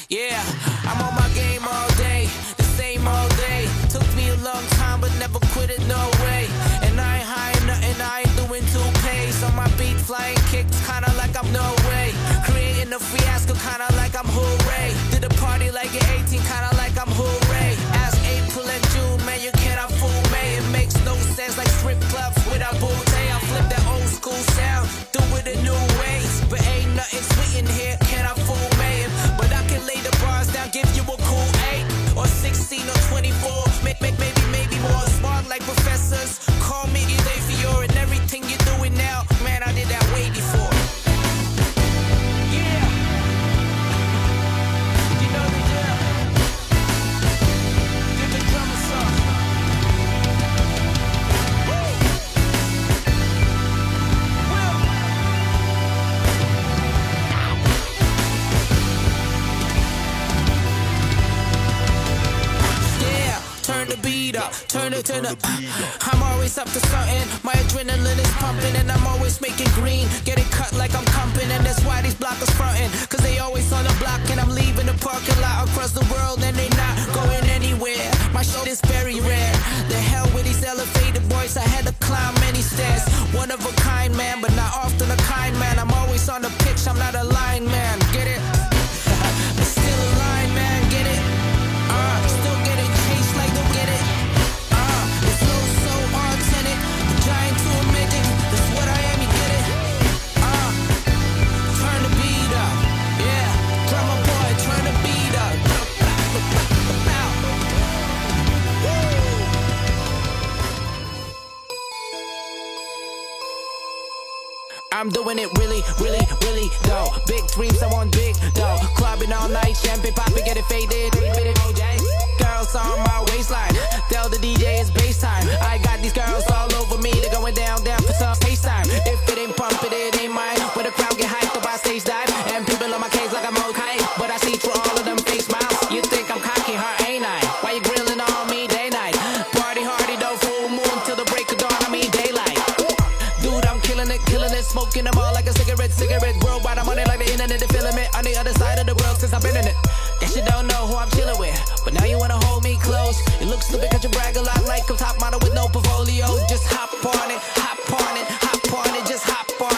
Yeah, I'm on my game all day, the same all day. Took me a long time, but never quit it, no way. And I ain't high nothing, I ain't doing two pays. On my beat, flying kicks, kinda like I'm no way. Creating a fiasco, kinda like I'm hooray. Did a party like at 18, kinda like I'm hooray. As April and June, man, you cannot fool me. It makes no sense like strip clubs without booty. I flip that old school sound, do it in new ways. But ain't nothing sweet in here, cannot fool me. But I can lay the bars down, give you a cool 8 or 16 or 24. Maybe more smart like professors. Call me either if you're in everything you're doing now. Man, I did that way before. Yeah. You know the deal. Get the drummer song. Woo. Yeah, turn the beat up, turn it. I'm always up to something. My adrenaline is pumping and I'm always making green. Get it cut like I'm comping, and that's why these blockers frontin'. Cause they always on the block and I'm leaving the parking lot across the world and they not going anywhere. My shit is very rare. The hell with these elevated boys, I had to climb many stairs. One of a kind man, but not often a kind man. I'm always on the pitch, I'm not a line man. Get it? But still a line man, get it? Still getting chased like don't get it. The flow so authentic, the giant to a midget. That's what I am, you get it? Turn the beat up, yeah. Drummer boy, turn the beat up. I'm doing it really though. Big dreams, I want big dough. Clubbing all night, champagne popping, get it faded. Girls on my waistline, tell the DJ it's bass time. I got these girls all over me, they're going down for some face time. If it ain't pumping, it ain't mine. When the crowd get hyped up, I stage dive. And people on my case like I'm okay, but I see through all of them fake smiles. You think I'm cocky, huh, ain't I? Why you grilling on me day night? Party hardy though, full moon till the break of dawn, I mean daylight. Dude, I'm killing it, smoking them all like a cigarette. Worldwide, I'm on it like the internet, the filament on the other side of the world since I've been in it. Guess you don't know who I'm chilling with, but now you wanna hold me close. It looks stupid cause you brag a lot like a top model with no portfolio. Just hop on it, just hop on